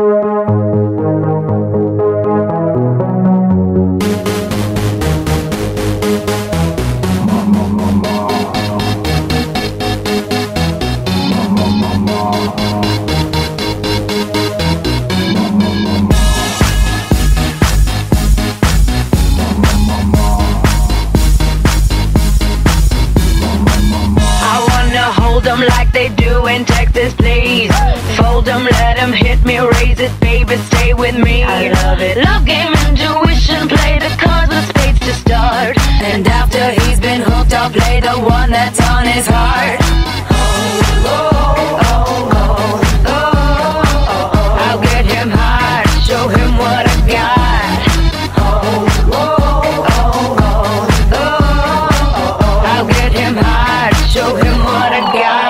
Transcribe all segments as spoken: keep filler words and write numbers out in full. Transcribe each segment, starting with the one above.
Like they do in Texas, please. Fold them, let them hit me, raise it, baby, stay with me. I love it. Love game, intuition, play the cards with spades to start. And after he's been hooked, I'll play the one that's on his heart. Oh, oh, oh, oh, oh, oh, oh. I'll get him hard, show him what I got. Oh, oh, oh, oh, oh, oh. I'll get him hard, show him what I got.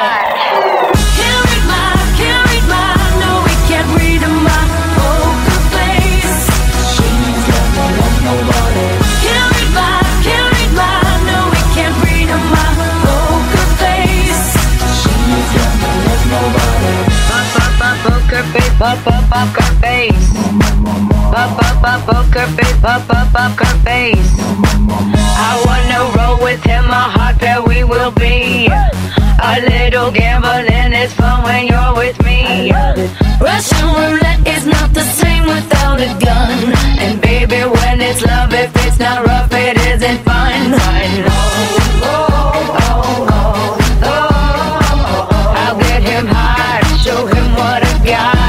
Pop up up her face. Pop up up poker face. Pop up up her face. I wanna roll with him, a hot pair we will be. A little gambling is fun when you're with me. Russian roulette is not the same without a gun. And baby, when it's love, if it's not rough, it isn't fun. Fun. Oh, oh, oh, oh, oh, oh, oh. I'll get him hard, show him what I got.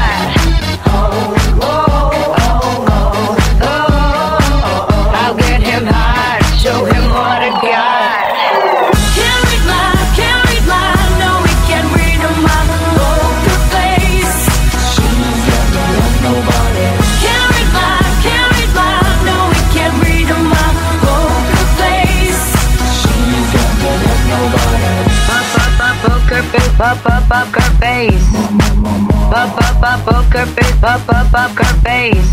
Pop up up her face. Pop up up poker face. Pop up up her face.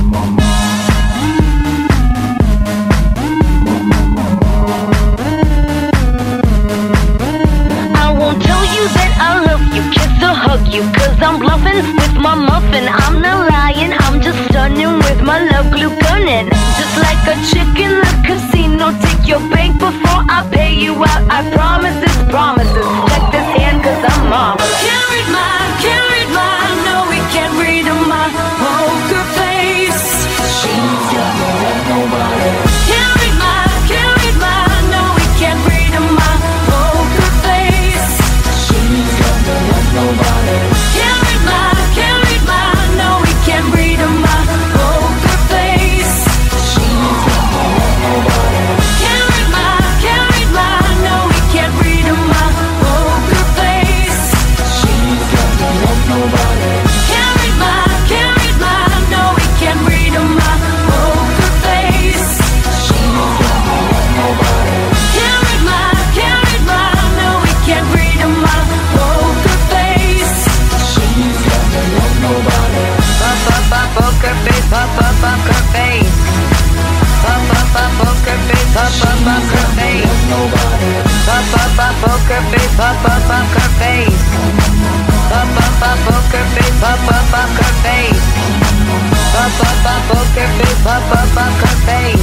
I won't tell you that I love you, kiss or hug you, cause I'm bluffing with my muffin. I'm not lying, I'm just stunning with my love glue gunning. Just like a chick in the casino, take your bank before I pay you out. I promise this, promises. Check this hand cause I'm marvelous. Can't read my, can't read my, no we can't read my poker face. She's got no love, nobody. Can't read my, can't read my, no we can't read my poker face. She's got no love, nobody. Can't read my, can't read my, no we can't read my poker face. She's got no love, nobody. Can't read my, can't read my, no we can't read my poker face. She's got no love, nobody. Can't read my, can't read my, no we can't read my poker face. She's got no love, nobody. Can't read my, can't read my, no we can't read my poker face. She's got no love, nobody. Pop up up poker face, pop up up her face. Pop up up poker face, pop up up her face. Pop up up poker face, pop up up her face. Pop up up poker face, pop up up her face. Pop up up poker face, pop up up her face.